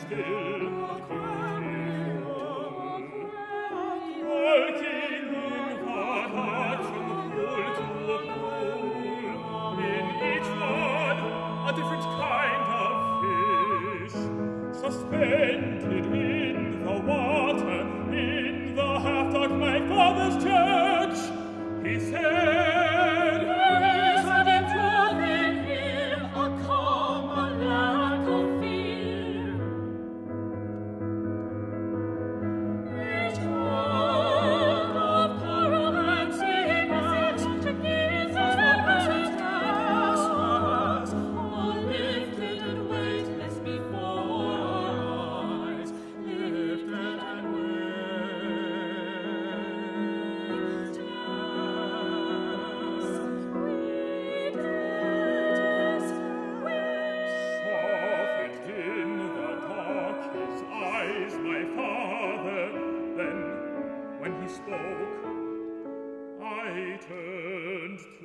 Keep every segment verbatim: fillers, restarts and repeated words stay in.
still walking in the dark from pool to pool, in each one a different kind of fish, suspended in the water, in the half-dark my father's church. He said, "There is a deep truth in him, a calm, a lack of fear." He told of pyromancy, magic, and precious tasks, all lifted and weightless before our eyes, lifted and spoke, I turned to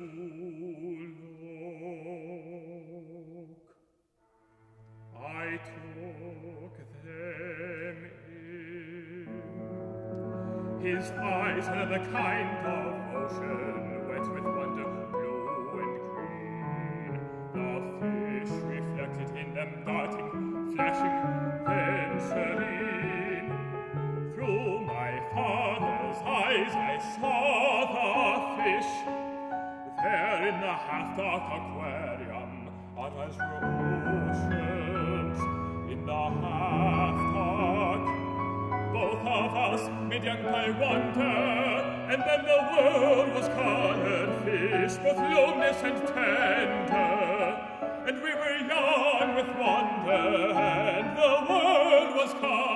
look. I took them in. His eyes are the kind of ocean, wet with wonder, blue and green. The fish reflected in them, darting, flashing, then serene. Through my father's eyes I saw the fish. There in the half-dark aquarium are as oceans. In the half-dark, both of us made young by wonder, and then the world was colored fish, both luminous and tender. And we were young with wonder, and the world was colored